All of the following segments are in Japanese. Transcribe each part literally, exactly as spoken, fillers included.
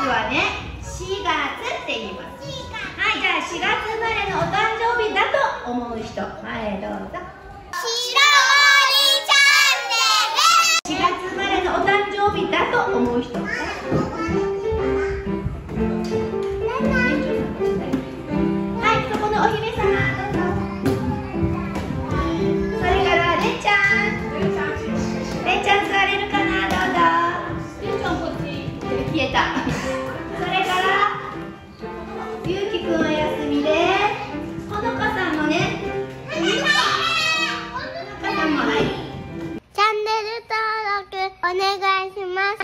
はね、しがつって言います。はい、じゃあしがつ生まれのお誕生日だと思う人、前どうぞ。 しろもりチャンネル。 しがつ生まれのお誕生日だと思う人。はい、そこのお姫様どうぞ。それかられんちゃん、れんちゃん座れるかな、どうぞ。れんちゃんこっち消えた。それからゆうきくんお休みで、ほのかさんもね、ほのかさんも、はい、 チャンネル登録お願いします。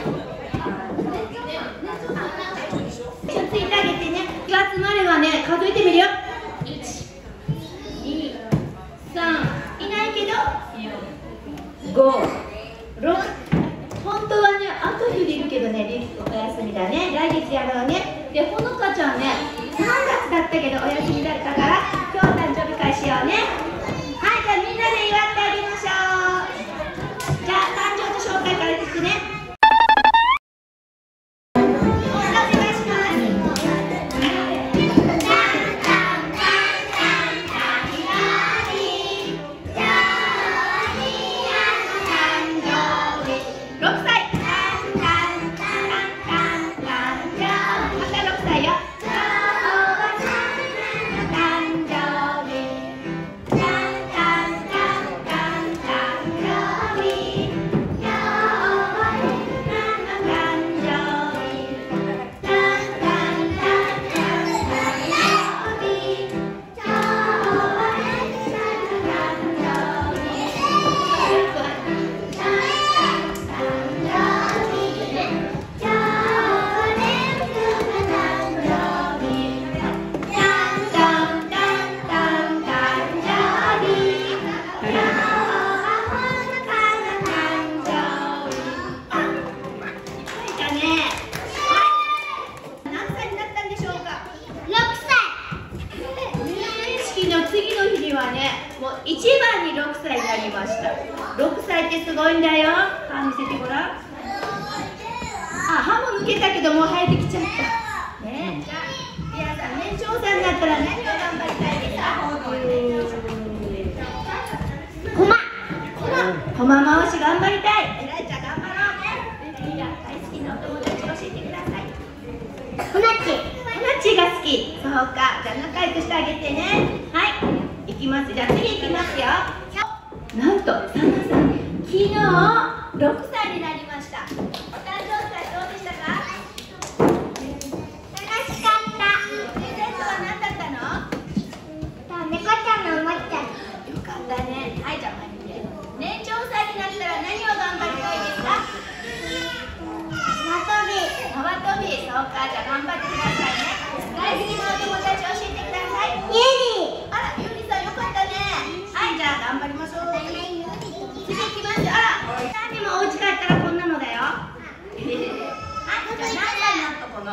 ちょっとついてあげてね。しがつ生まれはね、数えてみるよ。いち、に、さん、いないけどご、ろく。本当はね、あとひとりいるけどね、りつお休みだね。来月やろうね。で、ほのかちゃんね、さんがつだったけどお休みだったから、今日誕生日会しようね。はい、じゃあみんなで祝ってあげましょう。じゃあ誕生日紹介からですね。次の日にはね、もう一番にろくさいになりました。ろくさいってすごいんだよ。歯見せてごらん。あ、歯も抜けたけどもう生えてきちゃった。ね、じゃあ皆さん年長さんになったら何を頑張りたいですか？コマ、コマ、コマ回し頑張りたい。えらいちゃん頑張ろうね。じゃあ大好きなお友達教えてください。 ふなっち。 ふなっちが好き。そうか。じゃあ仲良くしてあげてね。はい。いきます。じゃあ次いきますよ。なんとさんまさん、昨日ろくさいになりました。お誕生日会どうでしたか？ 楽しかった。 プレゼントは何だったの？ 猫ちゃんのおもちゃ。 よかったね。はい、じゃあ年長さんになったら何を頑張りたいですか？ 縄跳び。 縄跳び。そうか。じゃあ頑張ってくださいね。大好きなお友達教えてください。 ゆり。 あら、ゆりさんよかったね。はい、じゃあ頑張りましょう。次行きますよ。あら、さんにもお家帰ったらこんなのだよ。はい、じゃあ何歳になったこの？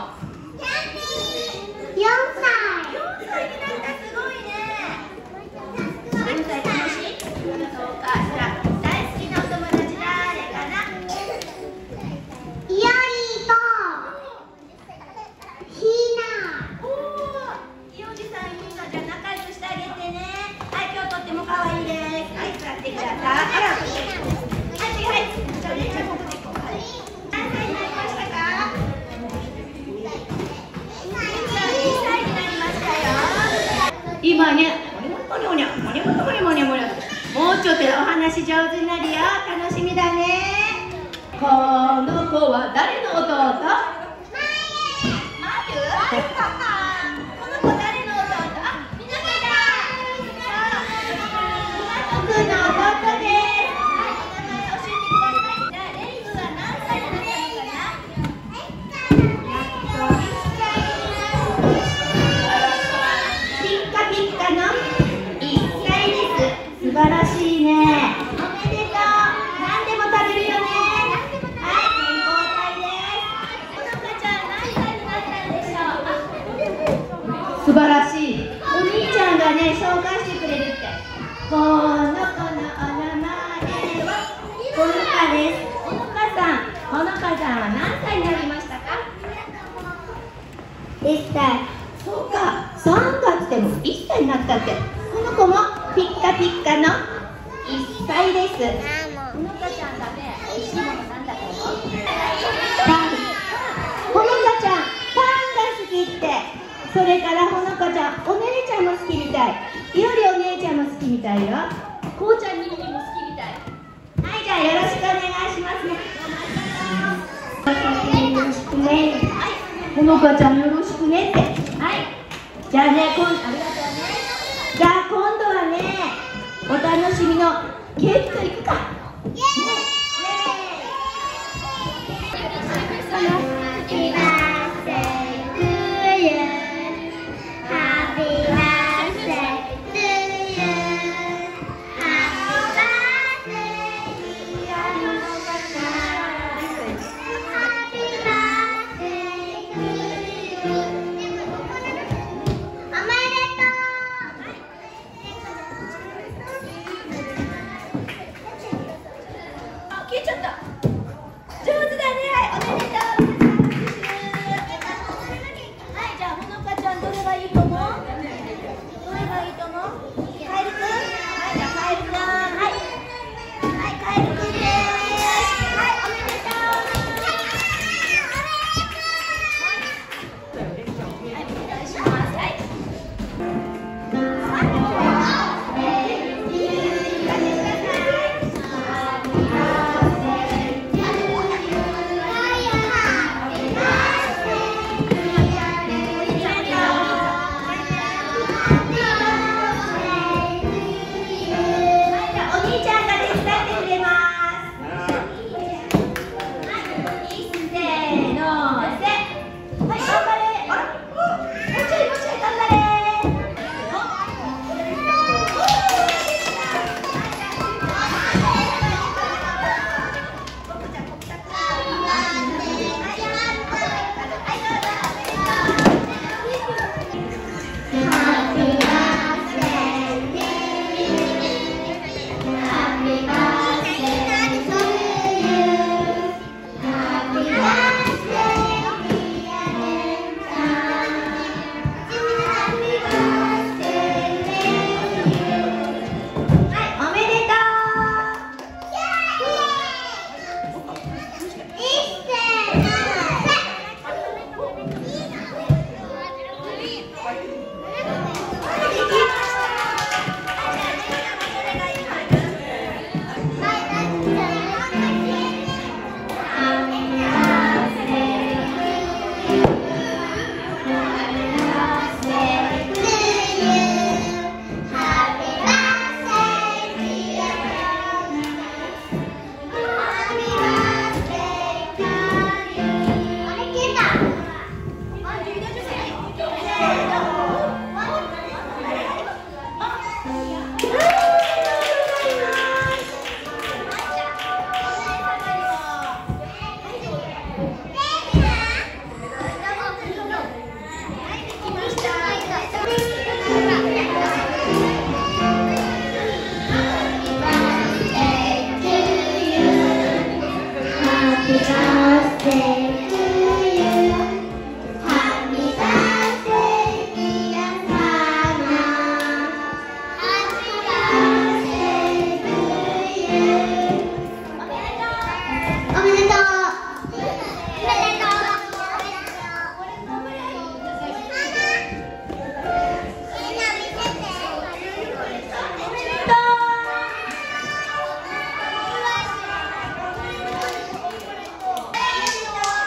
よんさい。 よんさいになった。すごいね。よんさい楽しい？そうか。じゃあ大好きなお友達誰かな？ いよりとひな。 おー、いおじさん、ひなちゃん仲良くしてあげてね。はい、今日とっても可愛いです。はい、座ってください。あら、はい、次、はい。じゃあね、じゃあここで行こう。はい。何歳になりましたか？にさいになりましたよ。今ね、もにょもにょもにょもにょもにょもにょもにょ。もうちょっとお話上手になるよ。楽しみだね。この子は誰の弟？まゆ？この子誰の弟？あ、みなさんだ。みなとくんの弟です。はい、お名前教えてください。じゃあレイムは何歳になったのかな？ピッカピッカのいっさいです。素晴らしいね。おめでとう。何でも食べるよね。はい、健康体です。ほのかちゃん何歳になったんでしょう？あ、 たい。そうか、さんがつでもいっさいになったって。この子もピッカピッカのいっさいです。ほのかちゃんがね、おいしいものなんだと思う？パン。ほのかちゃん、パンが好きって。それからほのかちゃん、お姉ちゃんも好きみたい。いおりお姉ちゃんも好きみたいよ。こうちゃん、にみみも好きみたい。はい、じゃあよろしくお願いしますね。よろしくね。はい、ほのかちゃんよろしくねって。はい。じゃあね、今ありがとうね。じゃあ今度はね、お楽しみのケーキといくか。イエーイ。 お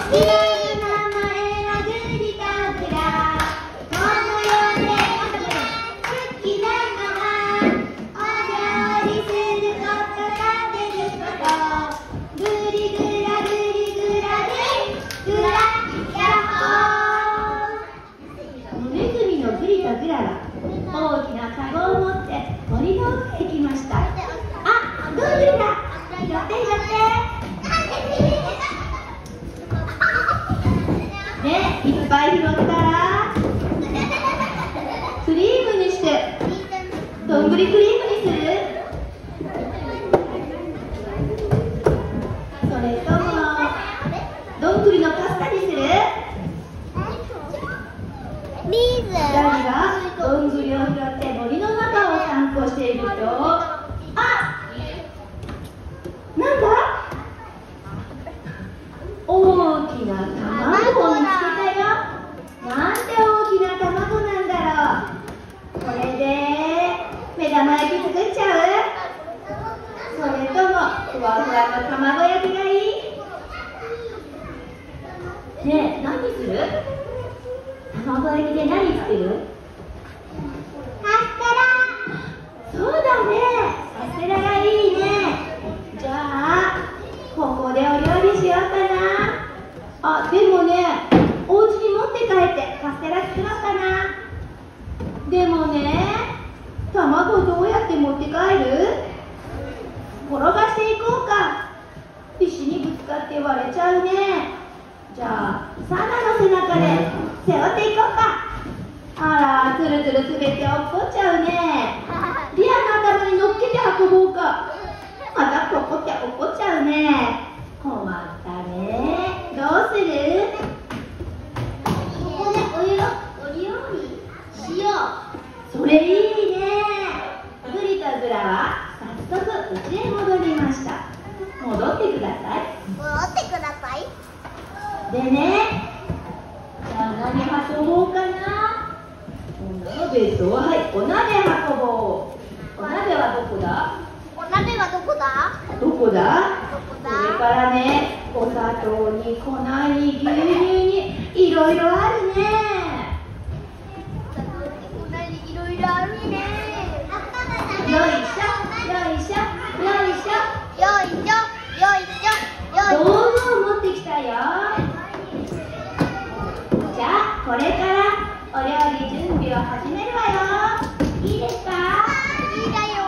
グラの名前はグリとグラ。この世で好きなのはお料理すること食べること。グリグラグリグラグリグラヤッホー。ネズミのグリとグラが大きなカゴを持って森の奥へ行きました。あ、どうグリだ。拾って拾って。ね、いっぱい拾ったらクリームにしてどんぐりクリームにする？それともどんぐりのパスタにする？ ビーズ。 ふたりがどんぐりを拾って森の中を散歩していると、あ、なんだ？大きな卵を見つけたよ。なんて大きな卵なんだろう。これで目玉焼き作っちゃう？それともふわふわの卵焼きがいい？ねえ、何する？卵焼きで何作る？ カステラ。 そうだね、カステラがいいね。じゃあここでお料理しようかな。あ、でもね、お家に持って帰ってカステラ作ろうかな。でもね、卵どうやって持って帰る？転がしていこうか。石にぶつかって割れちゃうね。じゃあサナの背中で背負っていこうか。あら、つるつる滑って落っこっちゃうね。リアの頭に乗っけて運ぼうか。またポコって落っこっちゃうね。困ったね。どうする？ ここでお湯をお料理しよう。 それいいね。グリとグラは早速家へ戻りました。戻ってください。 戻ってください。 でね、じゃあ何運ぼうかな。お鍋と、はい、お鍋運ぼう。お鍋はどこだ？ お鍋はどこだ？ どこだ？ どこだ？ それからね、お砂糖に粉に牛乳にいろいろあるね。 こんなにいろいろあるね。 よいしょ、よいしょ、よいしょ。 よいしょ、よいしょ、よいしょ。 道具を持ってきたよ。じゃあこれからお料理準備を始めるわよ。いいですか？ いいだよ。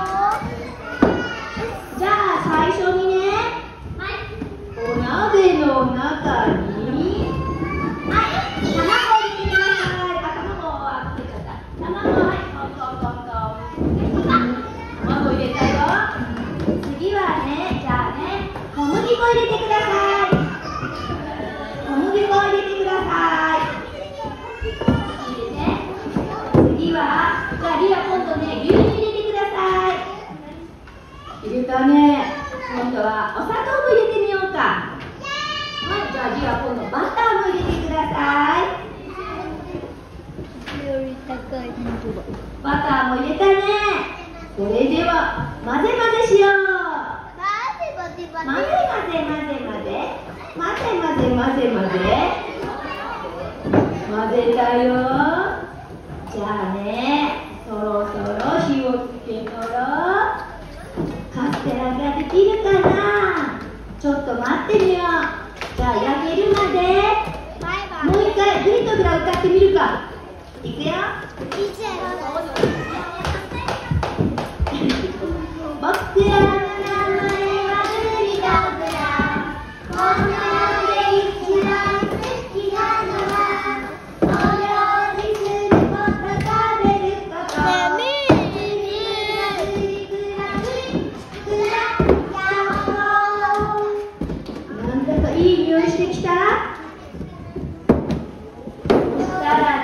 じゃあ最初にね、 はい。 お鍋の中にはい、卵を入れてください。あ、卵は作っちゃった。卵、はい、コンコンコンコン。卵入れたよ。次はね、じゃあね、小麦粉入れてください。小麦粉入れてください。いいですね。次は、じゃあリア今度ね、牛乳入れてください。入れたね。今度はお砂糖も入れてみようか。はい、じゃあリア今度バターも入れてください。バターも入れたね。それでは混ぜ混ぜしよう。 混ぜ混ぜ混ぜ。 混ぜ混ぜ混ぜ混ぜ混ぜ混ぜ混ぜ混ぜ混ぜたよ。じゃあね、そろそろ火をつけたらカステラができるかな。ちょっと待ってみよう。じゃあ焼けるまでもう一回グリとグラ歌ってみるか。いくよ。僕らの名前はグリとグラ。この世で一番好きなのはお料理すること食べること。グリグラグリグラヤッホー。なんだかいい匂いしてきた。そしたらね、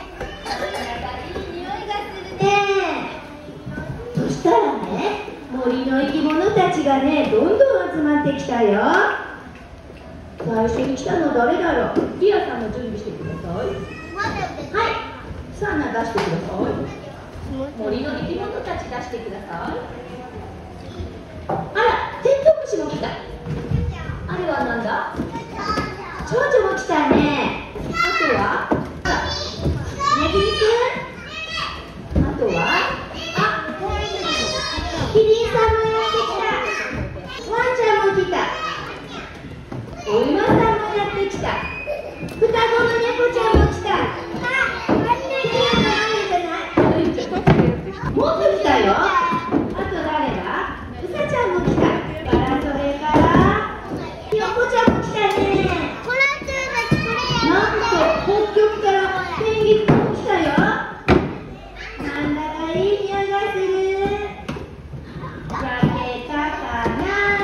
そしたらね、森の生き物たちがね、どんどん集まってきたよ。最初に来たの誰だろう。リアさんも準備してください。はい、サーナ出してください。森の生き物たち出してください。あら、テントウムシも来た。あれはなんだ？ 蝶々も来たね。あとはネギリくん、あとはあ、キリンさんもやってきた。ワンちゃんも来た。お馬さんもやってきた。双子の猫ちゃんも来た。もっと来たよ。あと誰だ？うさちゃんも来た。からそれからひよこちゃんも来たね。なんと北極からペンギンも来たよ。なんだかいい匂いがする。焼けたかな、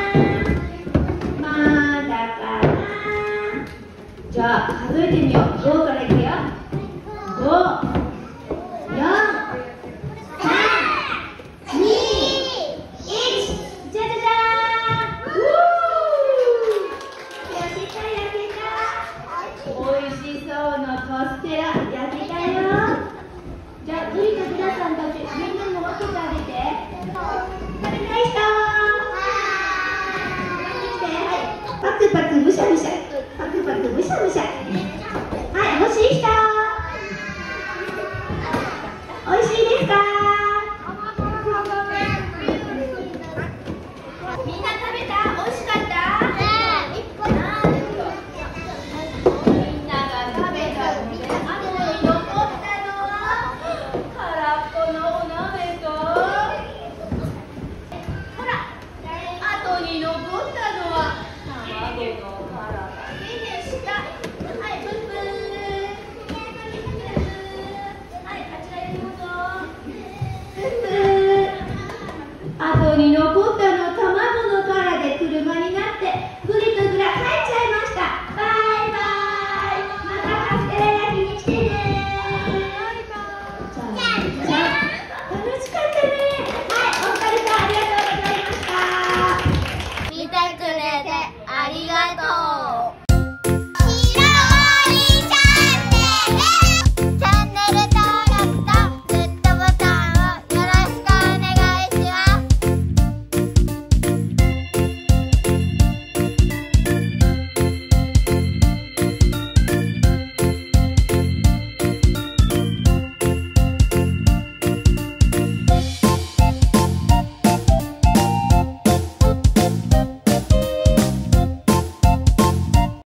まだかな。じゃあ数えてみよう。ごからいくよ。ご、よん、カステラ焼けたよ。じゃあブリとブラさんたちみんなに分けてあげて。食べたい人はい、パクパクむしゃむしゃ、パクパクむしゃむしゃ。